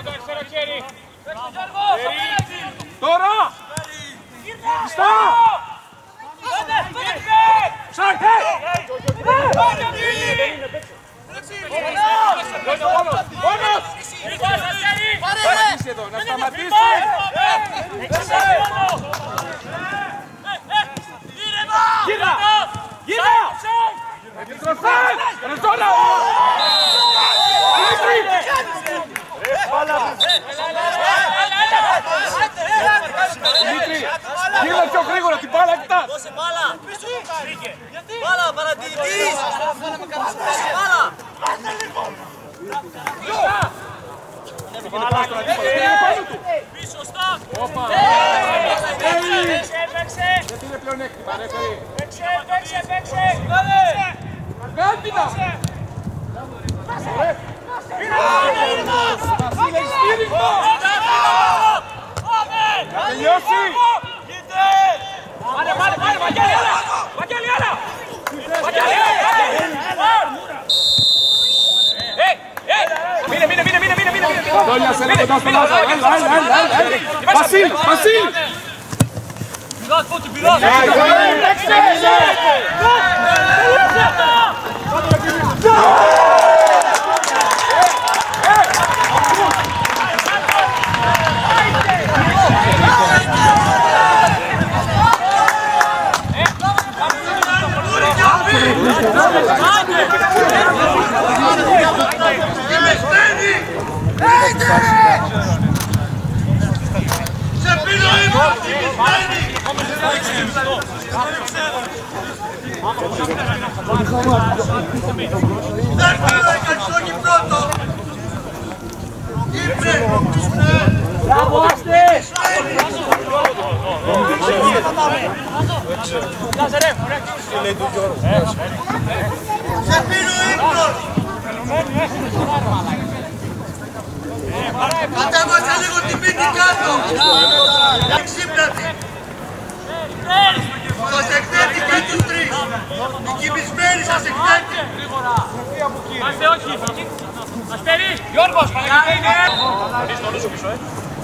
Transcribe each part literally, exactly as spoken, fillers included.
Τώρα! Στα! Ψάχτε! Μόνος! Παρακίσει εδώ, να σταματήσει! Γύρνα! Γύρνα! Επιστροφές! Ρεζόνα! Δημήτρη, γύρνα πιο γρήγορα την μπάλα, κοιτάς! Δώσε μπάλα! Μπάλα, παρατηρητής! Δώσε μπάλα! Πίσω, στακ! Γιατί είναι πλέον έκτημα, ρε παιδί! Παίξε, παίξε, παίξε! Κάντινα! Βασίλη, στήριγμα! Να τελειώσει! Πάνε, πάνε, πάνε, Βαγγέλη, έλα! Βαγγέλη, έλα! Βαγγέλη, έλα! Ε, ε! Μείνε, μείνε, μείνε, μείνε, μείνε, μείνε! Παντώνια, σε ένα κοντά στον Λάζο! Έλα, έλα, έλα, έλα! Βασίλ, Βασίλ! Πηδάς, Φώτη, πηδάς! Σε πίνω ήμουν, τιμισμένη! Δεν πίνω εκατσόγι πρώτο! Ήπνε! Μπράβο, άστε! Σε πίνω ήμουν! Κατέβασε λίγο την πίτη κάτω! Εξύπνατη! Σας εκθέτει και τους τρεις! Οι κοιμισμένοι σας εκθέτει! Άστε, όχι! Αστέρι! Γιώργος, παρακαλώ είναι! Έχεις το όλο σου πίσω, ε!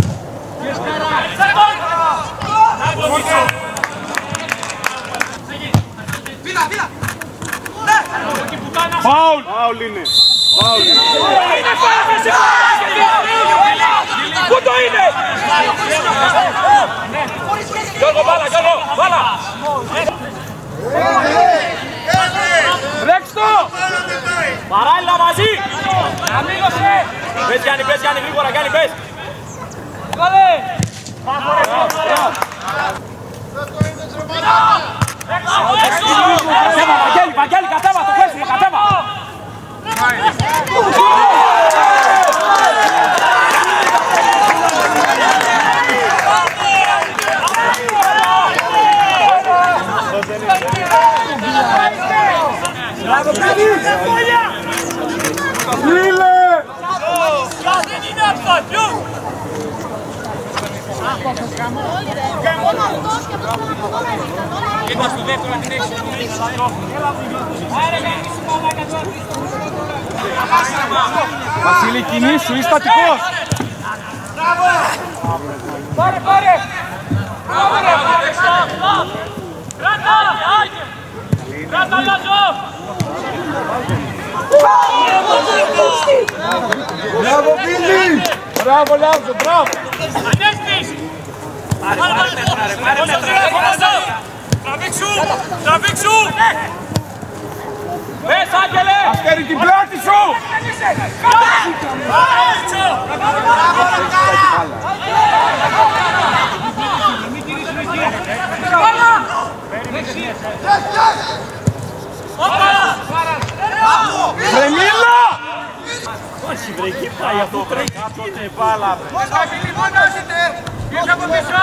Πήρα, πήρα! Φάουλ! Φάουλ είναι! Φάουλ είναι! Πού το είναι! Γιώργο, μπάλα, Γιώργο, μπάλα! Ρέξ το! Παράλληλα μαζί! Αμίγωσε! Πες Γιάννη, πες Γιάννη, γρήγορα, Γιάννη, πες! Βάλε! Κατέβα, Βαγγέλη, Βαγγέλη, κατέβα, το πέσουμε, κατέβα! Φίλε! Δεν είναι αυτό, πιού! Κοίτα στο δεύτερο να την έχεις. Άρε, μην είσαι μαλάκα τώρα. Βασίλη, κινήσου, είσαι στατικός! Πάρε, πάρε! Πάρε, πάρε! Κράτα! Κράτα, Λάζο! Μπράβο, Φίλη! Μπράβο, Λάζο, μπράβο! Ανέστης! Πάρε, πάρε μέτρα, ρε, πάρε μέτρα! Τραβήξου! Τραβήξου! Πες, Άγγελε! Αστέρι την πλάτη σου! Βρεμίλα! Όχι βρε, εκεί πάει αυτό, τρέχει, είναι μπάλα. Πίσω από πίσω!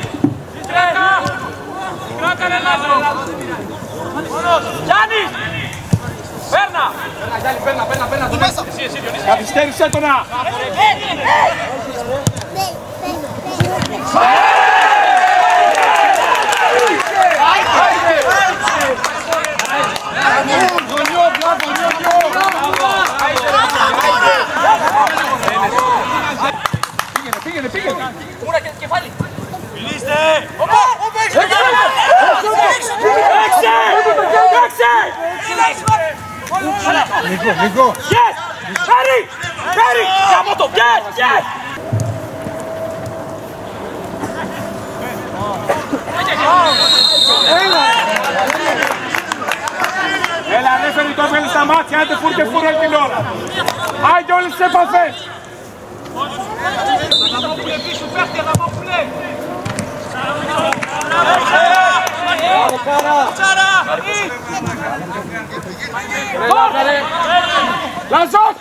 Κράτα ρε Λάζο! Γιάννη! Παίρνα! Γιάννη, παίρνα, παίρνα, παίρνα, το μέσα! Εσύ, εσύ, Διονύση! Καθυστέρησέ το να! Γονιό, μπράβο, γονιό! Νίκο, Νίκο. Yes! Φέρει! Φέρει! Κάμω το! Yes! Yes! Έλα, ρέφερι, το έβγαλε στα μάτια, άντε φούρ και φούρ όλη την ώρα. Άντε όλες τις επαφές. Λαζός!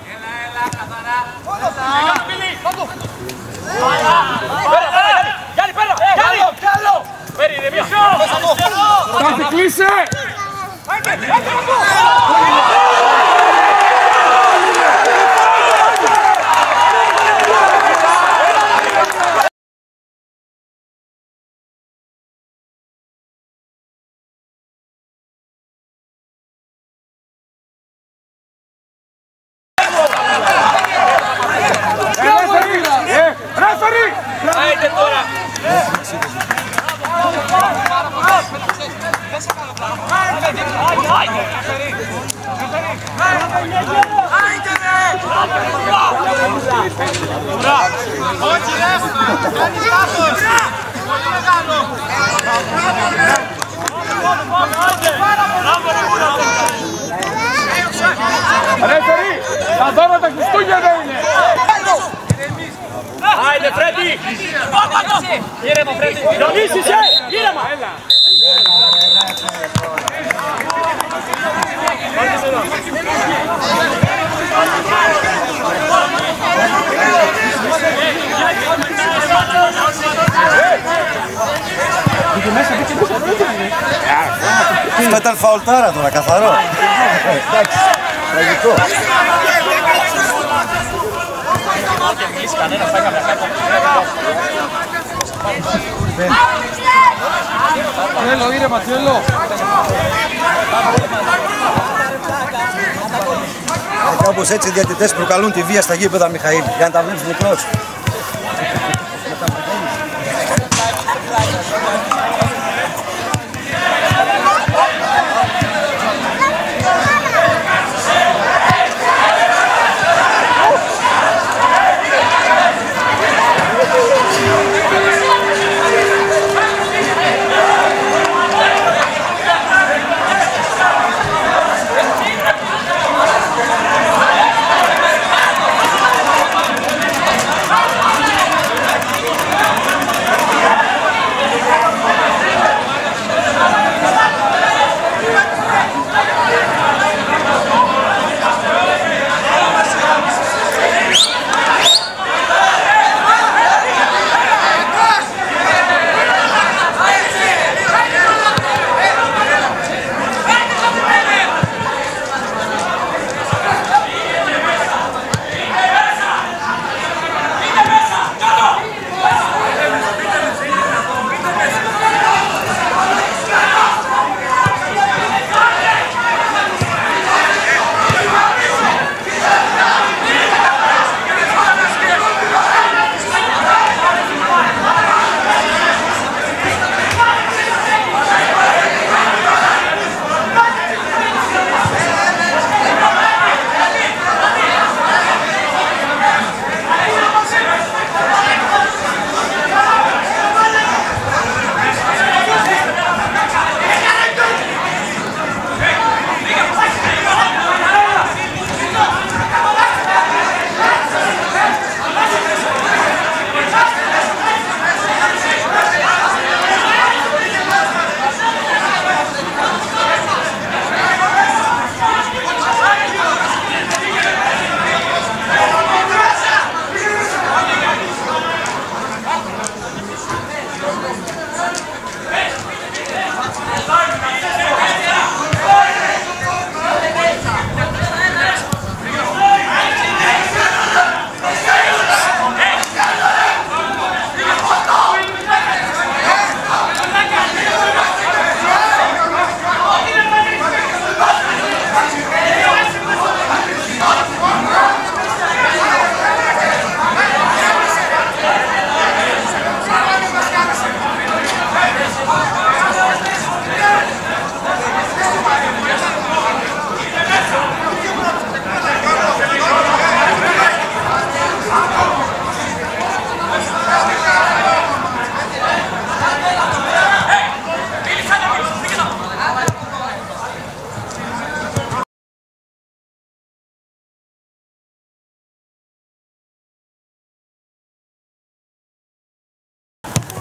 Γιάννη, πέρα! Γιάννη! Φέρει, ρε μία! Στάθη, κλείσε! Άιντε τώρα! Όχι ρε! Κάνεις λάθος! Πολύ μεγάλο! Ρέφερι, τα δώρα τα Χριστούγεννα είναι! Άιντε Φρέντι! Ήρεμα Φρέντι! Διονύσης, ε! Ήρεμα! Αυτό ήταν φαουλτάρα τώρα, καθαρό. Εντάξει, τραγικό. Τσέλο, ήρεμα, τσέλο. Κάπως έτσι οι διαιτητές προκαλούν τη βία στα γήπεδα, Μιχαήλ, για να τα βλέπεις μικρός.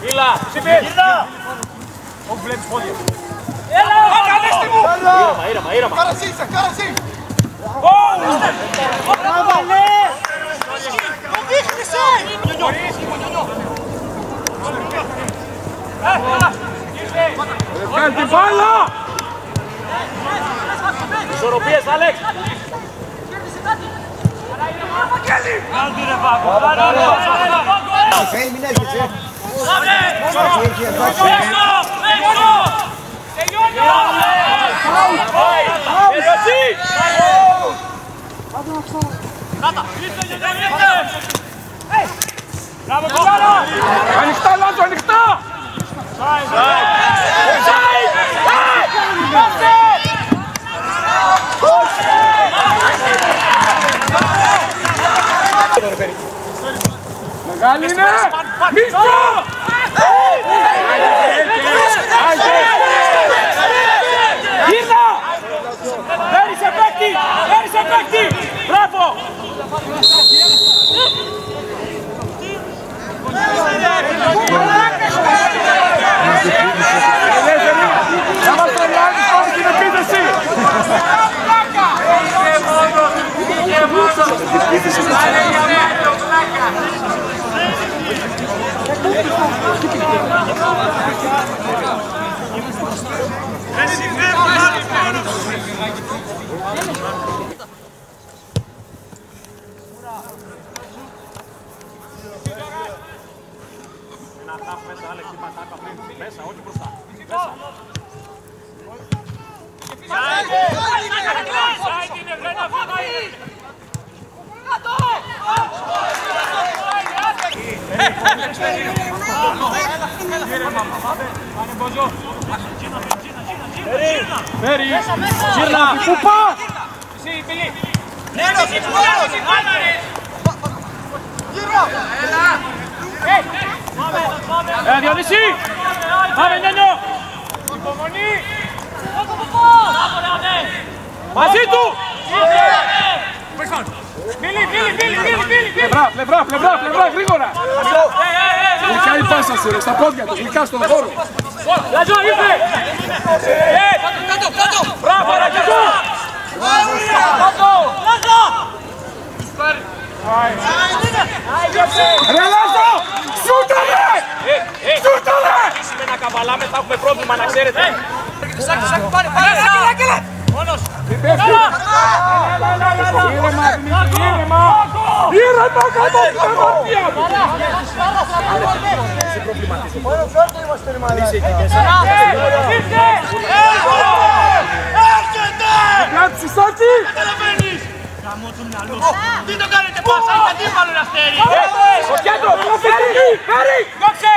Ήλα, γύρνα! Όχι βλέπεις πόδια. Έλα! Ανέστη μου! Ήρεμα, ήρεμα, ήρεμα. Καρασίσα, καρασί! Άβαλε! Το δείχνεσαι! Βγάλει την μπάλα! Ισορροπίες, Άλεξ! Μιχαήλ, μην έρχεσαι. Ανοιχτά, Λάζο, ανοιχτά! Μεγάλη είναι! Μίσο! Γύρνα! Φέρεις επέκτη! Φέρεις επέκτη! Μπράβο! Θα μας το λάβεις όλη την επίθεση! Μέσα, όχι μπροστά. Μέρι! Γύρνα! Πού πας! Εσύ, Φιλί! Ε, Διονύση! Πάμε, Νιάνιο! Υπομονή! Μαζί του! Φίλοι, φίλοι, φίλοι, φίλοι, φίλοι! Πλευρά, πλευρά, πλευρά, πλευρά, γρήγορα! Γλυκά η πάσα σου, ρε, στα πόδια του, γλυκά στον χώρο! Λαζό, ήρθε! Κάτω, κάτω! Μπράβο, ρε, κάτω! Κάτω! Λαζό! Ρε Λάζο! Σούτα ρε! Σούτα ρε! Με ένα καβαλάμε θα έχουμε πρόβλημα, να ξέρετε. Σάκη, σάκη, πάρε, πάρε! Μόνος! Ήρεμα, ήρεμα! Ήρεμα, κάτω την αμαρτία μου! Κάτσε, Σάκη! Τι το κάνετε πάσα, είναι αντίπαλο ένα αστέρι! Στο κέντρο, φέρει, φέρει! Δόξε!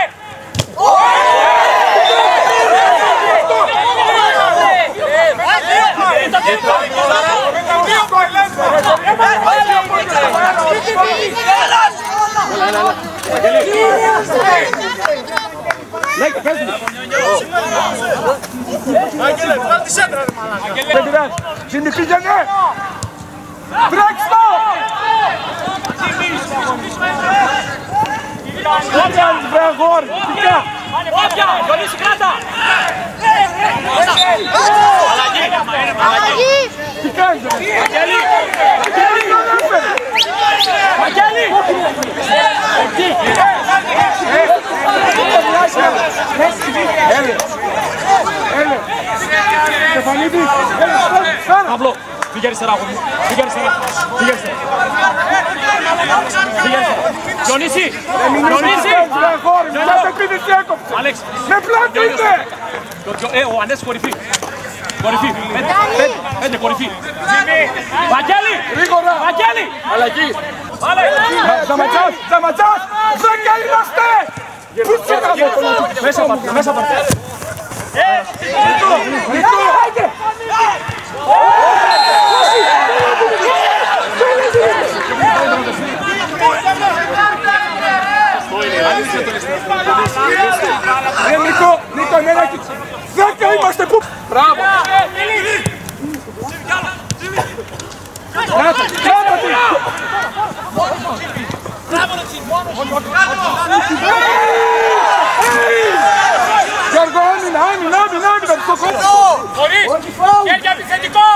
Λέγε, πες μου! Άγγελε, βγάλ' τη σέντρα ρε μαλάκα! Δεν πειράζει! Ζήμι, πήγαινε! Τρέξτε το! Δεν κάνεις βρε αγόρι! Τι κάνεις! Πάπια, Διονύση κράτα! Αλλαγή! Τι κάνεις ρε! Αγγέλη! Αγγέλη! Αγγέλη! Εκεί! Έλε! Έλε! Στεφανίδη! Έλε! Φέρα! Παύλο, πήγε αριστερά από μου. Πήγε αριστερά. Πήγε αριστερά. Πήγε αριστερά. Διονύση! Διονύση! Κάθε επίθεση έκοψε! Άλεξ! Με πλάτη είναι! Ε, ο Ανέσης κορυφή. Κορυφή. Πέντε, πέντε, πέντε κορυφή. Βαγγέλη! Γρήγορα! Βαγγέλη! Αλλαγή! Βάλε! Ζαματσάς! Ζαματσάς! Δέκα είμαστε! Πού τσέκαμε! Μέσα πάρτε, μέσα πάρτε. Νίκο! Νίκο! Ρε Νίκο! Νίκο, εμένα και... Δέκα είμαστε! Πού... Μπράβο! Κράτα! Κράτα τη! Γιώργο, άμυνα, άμυνα, άμυνα, άμυνα, στο κόμμα. Χωρίς, χέρια επιθετικό.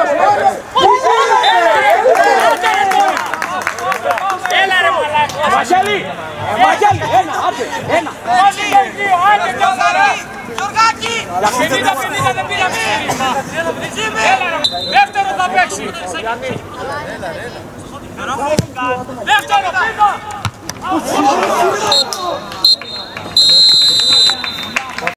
Έλα ρε μαλάκα. Βαγγέλη, Βαγγέλη, ένα, άντε, ένα. Όλοι οι δύο, άντε μια χαρά. Γιωργάκη! πενήντα πενήντα δεν πήραμε. Έλα ρε, δεύτερο θα παίξει. Δεύτερο, πήμα.